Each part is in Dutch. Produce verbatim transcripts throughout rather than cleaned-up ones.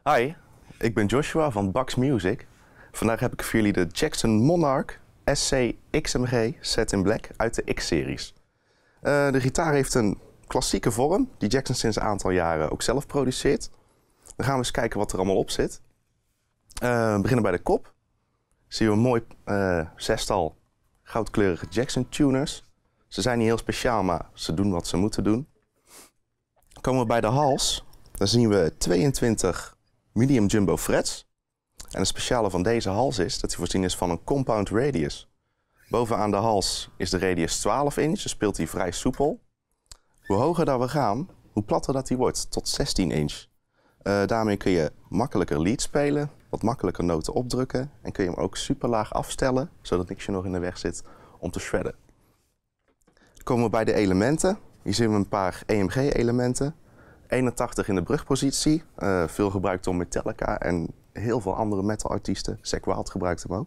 Hi, ik ben Joshua van Bax Music. Vandaag heb ik voor jullie de Jackson Monarch S C X M G Set in Black uit de X-series. Uh, de gitaar heeft een klassieke vorm die Jackson sinds een aantal jaren ook zelf produceert. Dan gaan we eens kijken wat er allemaal op zit. Uh, we beginnen bij de kop. Zien we een mooi uh, zestal goudkleurige Jackson tuners. Ze zijn niet heel speciaal, maar ze doen wat ze moeten doen. Dan komen we bij de hals. Dan zien we tweeëntwintig medium jumbo frets. En het speciale van deze hals is dat hij voorzien is van een compound radius. Bovenaan de hals is de radius twaalf inch, dus speelt hij vrij soepel. Hoe hoger dat we gaan, hoe platter dat hij wordt, tot zestien inch. Uh, daarmee kun je makkelijker lead spelen, wat makkelijker noten opdrukken en kun je hem ook super laag afstellen, zodat niks je nog in de weg zit om te shredden. Dan komen we bij de elementen. Hier zien we een paar E M G-elementen. eenentachtig in de brugpositie, uh, veel gebruikt door Metallica en heel veel andere metalartiesten. Zakk Wylde gebruikt hem ook.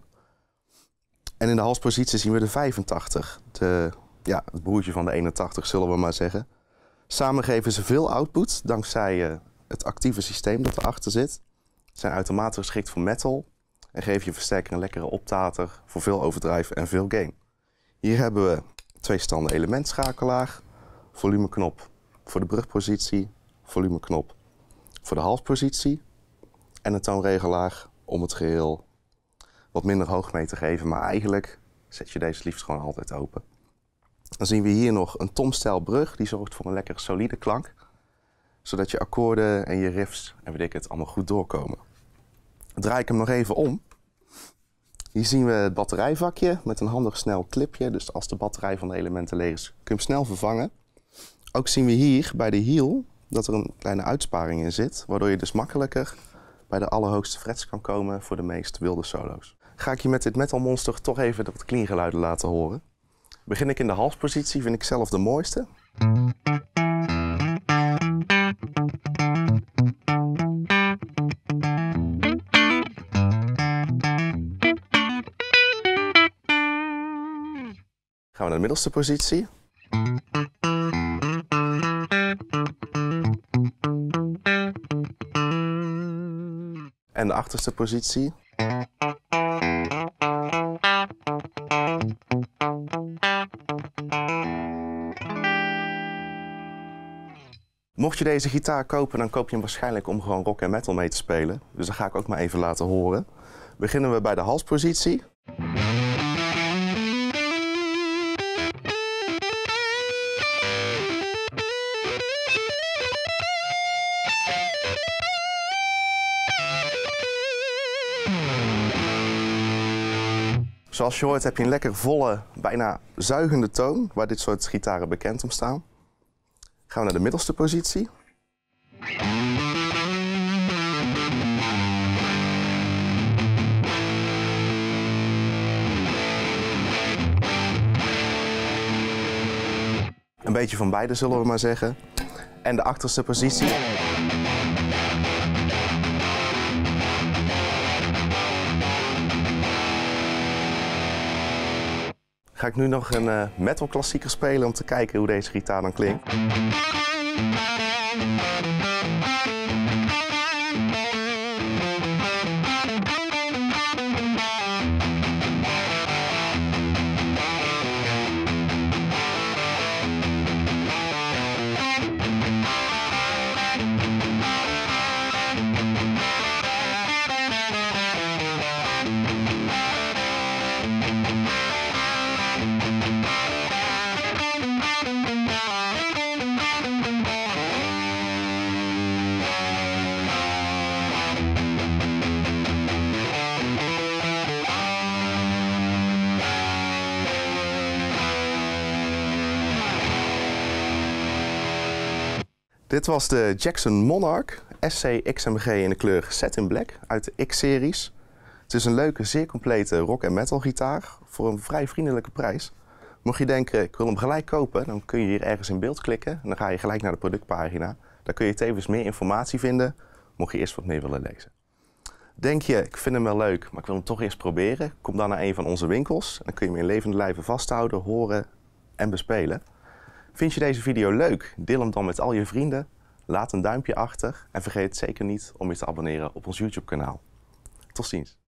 En in de halspositie zien we de vijfentachtig, de, ja, het broertje van de eenentachtig zullen we maar zeggen. Samen geven ze veel output dankzij uh, het actieve systeem dat erachter zit. Ze zijn uitermate geschikt voor metal en geven je versterker een lekkere optater voor veel overdrive en veel gain. Hier hebben we twee standen elementschakelaar, volumeknop voor de brugpositie, volumeknop voor de halspositie en een toonregelaar om het geheel wat minder hoog mee te geven, maar eigenlijk zet je deze liefst gewoon altijd open. Dan zien we hier nog een tom-stijl brug, die zorgt voor een lekker solide klank, zodat je akkoorden en je riffs en weet ik het allemaal goed doorkomen. Draai ik hem nog even om. Hier zien we het batterijvakje met een handig snel clipje, dus als de batterij van de elementen leeg is, kun je hem snel vervangen. Ook zien we hier bij de hiel dat er een kleine uitsparing in zit, waardoor je dus makkelijker bij de allerhoogste frets kan komen voor de meest wilde solo's. Ga ik je met dit metal monster toch even wat clean geluiden laten horen. Begin ik in de halspositie, vind ik zelf de mooiste. Gaan we naar de middelste positie. En de achterste positie. Mocht je deze gitaar kopen, dan koop je hem waarschijnlijk om gewoon rock en metal mee te spelen. Dus dat ga ik ook maar even laten horen. Beginnen we bij de halspositie. Zoals je hoort heb je een lekker volle, bijna zuigende toon, waar dit soort gitaren bekend om staan. Gaan we naar de middelste positie. Een beetje van beide zullen we maar zeggen. En de achterste positie. Ga ik nu nog een uh, metal klassieker spelen om te kijken hoe deze gitaar dan klinkt. Dit was de Jackson Monarch S C X M G in de kleur Set in Black uit de X-series. Het is een leuke, zeer complete rock en metal gitaar voor een vrij vriendelijke prijs. Mocht je denken, ik wil hem gelijk kopen, dan kun je hier ergens in beeld klikken en dan ga je gelijk naar de productpagina. Daar kun je tevens meer informatie vinden, mocht je eerst wat meer willen lezen. Denk je, ik vind hem wel leuk, maar ik wil hem toch eerst proberen? Kom dan naar een van onze winkels. Dan kun je hem in levende lijven vasthouden, horen en bespelen. Vind je deze video leuk? Deel hem dan met al je vrienden. Laat een duimpje achter en vergeet zeker niet om je te abonneren op ons YouTube kanaal. Tot ziens!